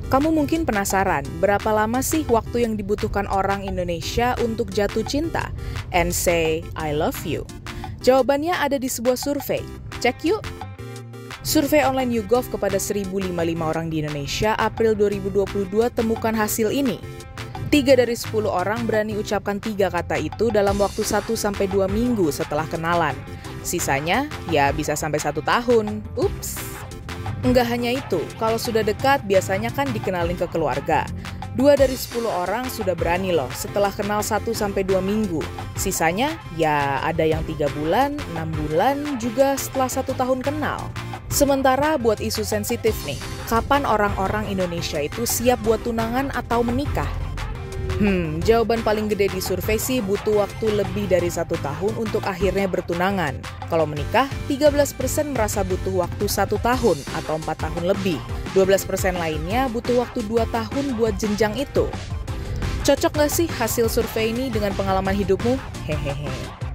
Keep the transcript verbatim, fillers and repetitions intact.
Kamu mungkin penasaran, berapa lama sih waktu yang dibutuhkan orang Indonesia untuk jatuh cinta and say, I love you? Jawabannya ada di sebuah survei. Cek yuk! Survei online YouGov kepada seribu lima puluh lima orang di Indonesia April dua ribu dua puluh dua temukan hasil ini. Tiga dari sepuluh orang berani ucapkan tiga kata itu dalam waktu satu sampai dua minggu setelah kenalan. Sisanya, ya bisa sampai satu tahun. Ups! Enggak hanya itu, kalau sudah dekat biasanya kan dikenalin ke keluarga. Dua dari sepuluh orang sudah berani loh setelah kenal satu sampai dua minggu. Sisanya, ya ada yang tiga bulan, enam bulan, juga setelah satu tahun kenal. Sementara buat isu sensitif nih, kapan orang-orang Indonesia itu siap buat tunangan atau menikah? Hmm, jawaban paling gede di survei sih butuh waktu lebih dari satu tahun untuk akhirnya bertunangan. Kalau menikah, tiga belas persen merasa butuh waktu satu tahun atau empat tahun lebih. dua belas persen lainnya butuh waktu dua tahun buat jenjang itu. Cocok nggak sih hasil survei ini dengan pengalaman hidupmu? Hehehe.